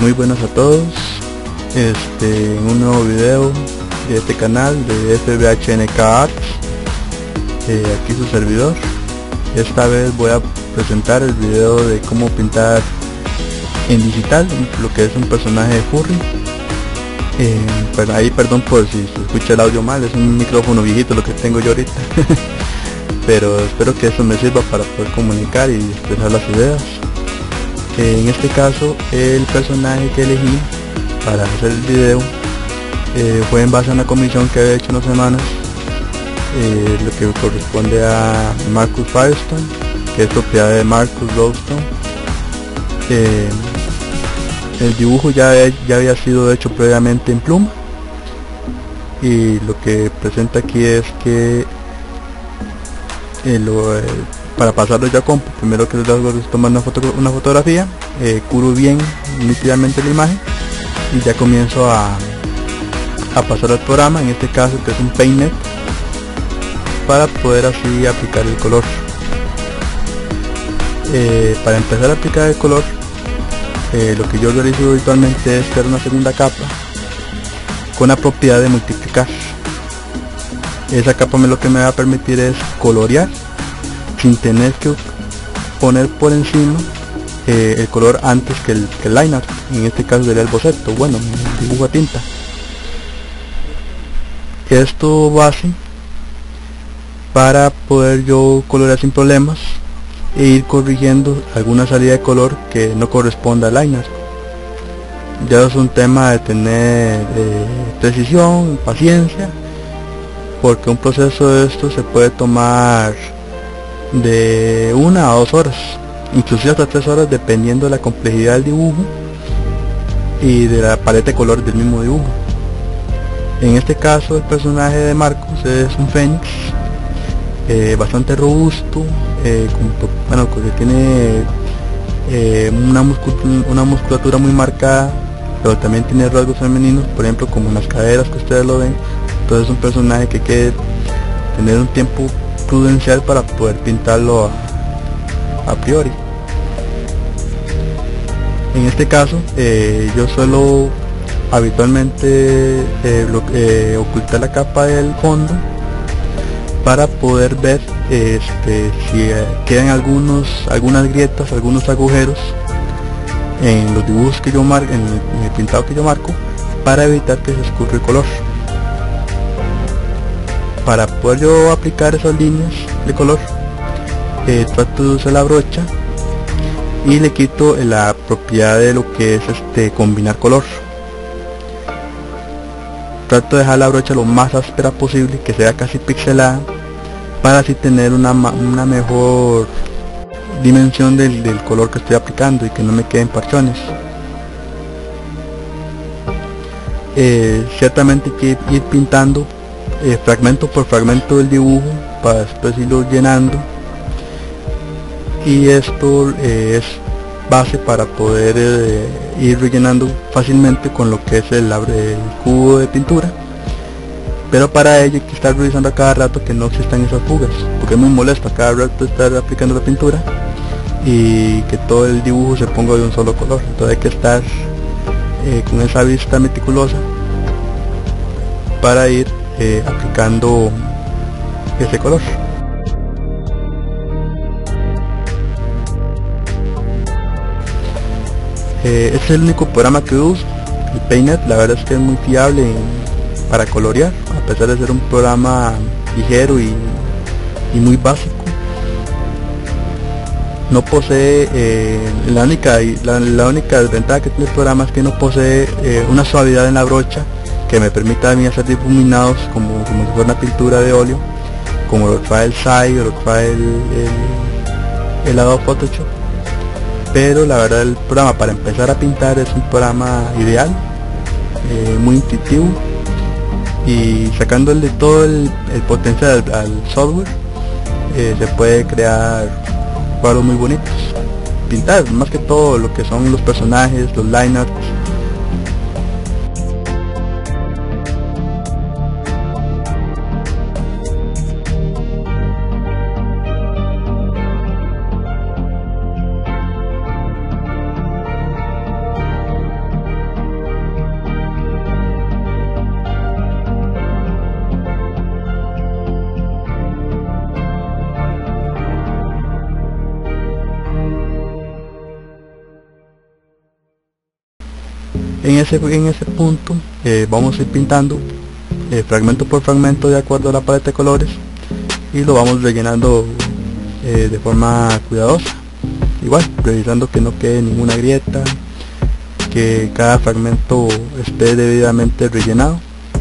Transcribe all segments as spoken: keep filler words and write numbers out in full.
Muy buenas a todos, este, en un nuevo video de este canal de F B H N K Arts, eh, aquí su servidor. Esta vez voy a presentar el video de cómo pintar en digital lo que es un personaje de furry. Eh, pero ahí perdón por si se escucha el audio mal, es un micrófono viejito lo que tengo yo ahorita. Pero espero que eso me sirva para poder comunicar y expresar las ideas. Eh, en este caso el personaje que elegí para hacer el video eh, fue en base a una comisión que había hecho unas semanas, eh, lo que corresponde a Marcus Firestone, que es propiedad de Marcus Rowstone. Eh, el dibujo ya, ya había sido hecho previamente en pluma, y lo que presenta aquí es que eh, lo, eh, para pasarlo ya con primero que les hago es tomar una, foto, una fotografía, eh, curo bien nítidamente la imagen y ya comienzo a, a pasar al programa, en este caso que es un Paint.net, para poder así aplicar el color. Eh, para empezar a aplicar el color, eh, lo que yo realizo habitualmente es crear una segunda capa con la propiedad de multiplicar. Esa capa me lo que me va a permitir es colorear sin tener que poner por encima eh, el color antes que el, que el line art. En este caso sería el boceto, bueno, el dibujo a tinta. Esto base para poder yo colorear sin problemas e ir corrigiendo alguna salida de color que no corresponda al line art. Ya es un tema de tener eh, precisión, paciencia, porque un proceso de esto se puede tomar de una a dos horas, inclusive hasta tres horas, dependiendo de la complejidad del dibujo y de la paleta de color del mismo dibujo. En este caso el personaje de Marcus es un fénix, eh, bastante robusto, eh, con, bueno, que tiene eh, una, muscul una musculatura muy marcada, pero también tiene rasgos femeninos, por ejemplo como en las caderas que ustedes lo ven. Entonces es un personaje que hay que tener un tiempo prudencial para poder pintarlo a, a priori. En este caso eh, yo suelo habitualmente eh, lo, eh, ocultar la capa del fondo para poder ver este, si eh, quedan algunos algunas grietas, algunos agujeros en los dibujos que yo marco, en el, en el pintado que yo marco, para evitar que se escurra el color. Para poder yo aplicar esas líneas de color, eh, trato de usar la brocha y le quito la propiedad de lo que es este combinar color. Trato de dejar la brocha lo más áspera posible, que sea casi pixelada, para así tener una, una mejor dimensión del, del color que estoy aplicando y que no me queden parchones. Eh, ciertamente hay que ir pintando Eh, fragmento por fragmento del dibujo para después irlo llenando, y esto eh, es base para poder eh, ir rellenando fácilmente con lo que es el, el cubo de pintura. Pero para ello hay que estar revisando a cada rato que no existan esas fugas, porque es muy molesto a cada rato estar aplicando la pintura y que todo el dibujo se ponga de un solo color. Entonces hay que estar eh, con esa vista meticulosa para ir Eh, aplicando ese color. Eh, este es el único programa que uso, el Paint.net. La verdad es que es muy fiable en, para colorear, a pesar de ser un programa ligero y, y muy básico. No posee eh, la única la, la única desventaja que tiene el programa es que no posee eh, una suavidad en la brocha que me permita a mí hacer difuminados como, como si fuera una pintura de óleo, como lo trae el S A I o lo trae el, el, el Adobe Photoshop. Pero la verdad el programa para empezar a pintar es un programa ideal, eh, muy intuitivo, y sacándole todo el, el potencial al, al software, eh, se puede crear cuadros muy bonitos. Pintar más que todo lo que son los personajes, los line arts. En ese, en ese punto eh, vamos a ir pintando eh, fragmento por fragmento de acuerdo a la paleta de colores, y lo vamos rellenando eh, de forma cuidadosa, igual revisando que no quede ninguna grieta, que cada fragmento esté debidamente rellenado.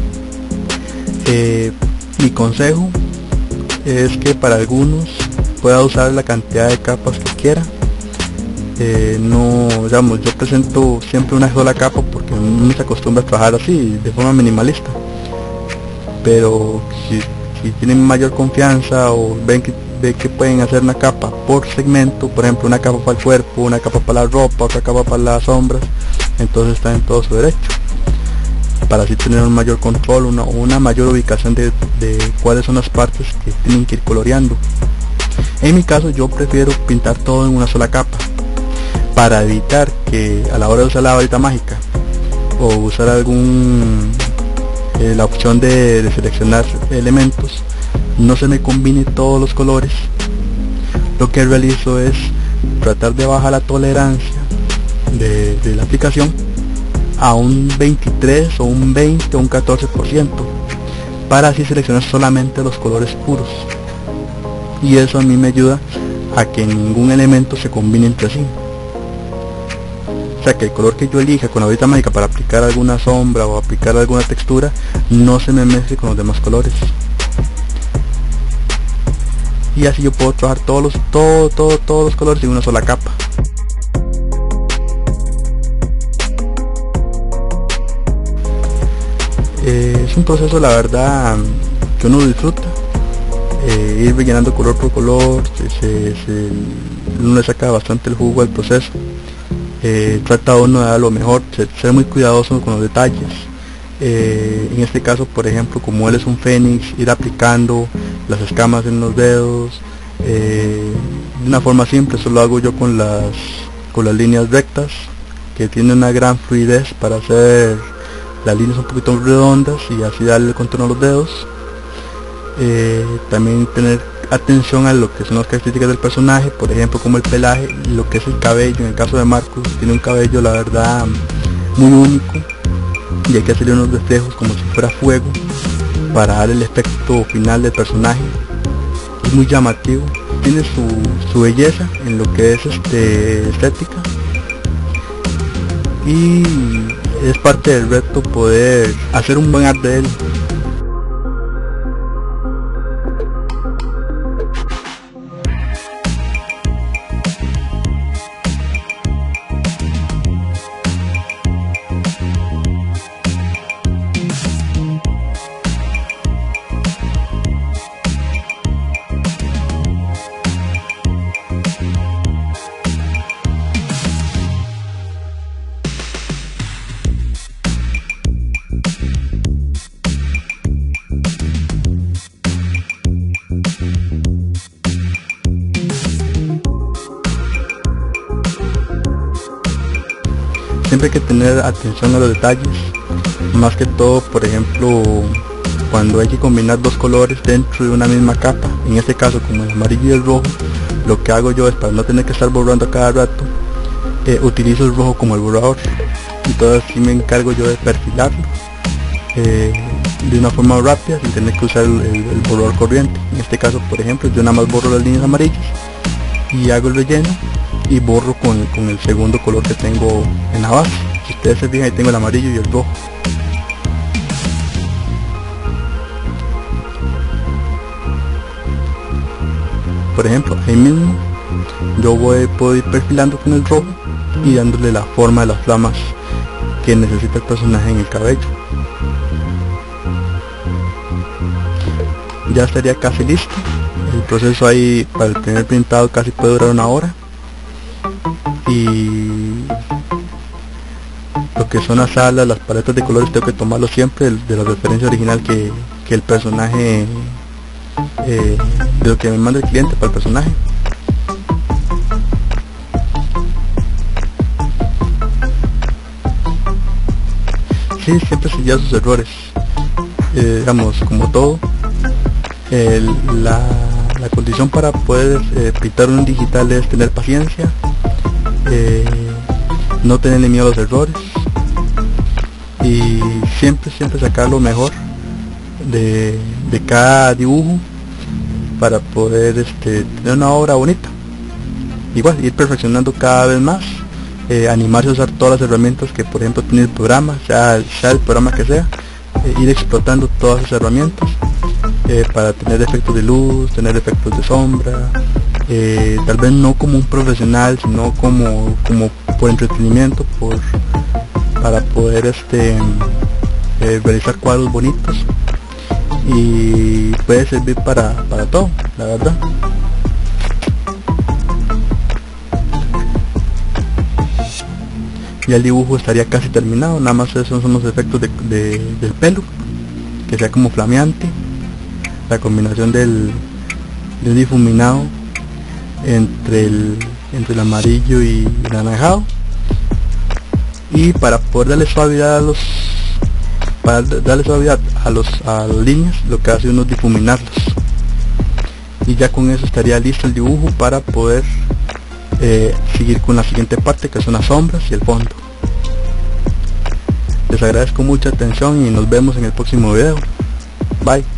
Eh, mi consejo es que para algunos pueda usar la cantidad de capas que quiera. Eh, no, digamos, yo presento siempre una sola capa porque no se acostumbra a trabajar así, de forma minimalista. Pero si, si tienen mayor confianza o ven que, ven que pueden hacer una capa por segmento, por ejemplo una capa para el cuerpo, una capa para la ropa, otra capa para las sombras, entonces está en todo su derecho, para así tener un mayor control, una, una mayor ubicación de, de cuáles son las partes que tienen que ir coloreando. En mi caso yo prefiero pintar todo en una sola capa, para evitar que a la hora de usar la varita mágica o usar algún eh, la opción de, de seleccionar elementos, no se me combine todos los colores. Lo que realizo es tratar de bajar la tolerancia de, de la aplicación a un veintitrés o un veinte o un catorce por ciento, para así seleccionar solamente los colores puros, y eso a mí me ayuda a que ningún elemento se combine entre sí. O sea, que el color que yo elija con la varita mágica para aplicar alguna sombra o aplicar alguna textura no se me mezcle con los demás colores, y así yo puedo trabajar todos los todo, todo, todos los colores en una sola capa. Eh, es un proceso, la verdad, que uno disfruta, eh, ir rellenando color por color, se, se, se, uno le saca bastante el jugo al proceso. Eh, trata uno de dar lo mejor, ser, ser muy cuidadoso con los detalles. Eh, en este caso, por ejemplo, como él es un fénix, ir aplicando las escamas en los dedos eh, de una forma simple. Eso lo hago yo con las con las líneas rectas, que tiene una gran fluidez para hacer las líneas un poquito redondas y así darle el contorno a los dedos. Eh, también tener atención a lo que son las características del personaje, por ejemplo como el pelaje y lo que es el cabello. En el caso de Marcus, tiene un cabello, la verdad, muy único, y hay que hacerle unos reflejos como si fuera fuego para dar el efecto final del personaje. Es muy llamativo, tiene su, su belleza en lo que es este estética, y es parte del reto poder hacer un buen arte de él. Siempre hay que tener atención a los detalles, más que todo, por ejemplo, cuando hay que combinar dos colores dentro de una misma capa. En este caso, como el amarillo y el rojo, lo que hago yo es, para no tener que estar borrando a cada rato, eh, utilizo el rojo como el borrador. Entonces sí me encargo yo de perfilarlo eh, de una forma rápida, sin tener que usar el, el, el borrador corriente. En este caso, por ejemplo, yo nada más borro las líneas amarillas y hago el relleno, y borro con, con el segundo color que tengo en la base. Si ustedes se fijan, ahí tengo el amarillo y el rojo. Por ejemplo, ahí mismo yo voy, puedo ir perfilando con el rojo y dándole la forma de las flamas que necesita el personaje en el cabello. Ya estaría casi listo. El proceso ahí, para el primer pintado, casi puede durar una hora. Y lo que son las alas, las paletas de colores, tengo que tomarlo siempre de la referencia original que, que el personaje, eh, de lo que me manda el cliente para el personaje. Sí, siempre sellar sus errores, eh, digamos, como todo. El, la, la condición para poder eh, pintar un digital es tener paciencia, eh, no tenerle miedo a los errores, y siempre siempre sacar lo mejor de, de cada dibujo para poder este, tener una obra bonita. Igual ir perfeccionando cada vez más, eh, animarse a usar todas las herramientas que por ejemplo tiene el programa, sea, sea el programa que sea, eh, ir explotando todas esas herramientas eh, para tener efectos de luz, tener efectos de sombra, eh, tal vez no como un profesional, sino como, como por entretenimiento, por para poder este eh, realizar cuadros bonitos, y puede servir para, para todo, la verdad. Ya el dibujo estaría casi terminado, nada más esos son los efectos de, de, del pelo, que sea como flameante, la combinación del, de un difuminado entre el, entre el amarillo y el anaranjado, y para poder darle suavidad a los para darle suavidad a los a las líneas, lo que hace uno es difuminarlos, y ya con eso estaría listo el dibujo para poder eh, seguir con la siguiente parte, que son las sombras y el fondo. Les agradezco mucha atención y nos vemos en el próximo video. Bye.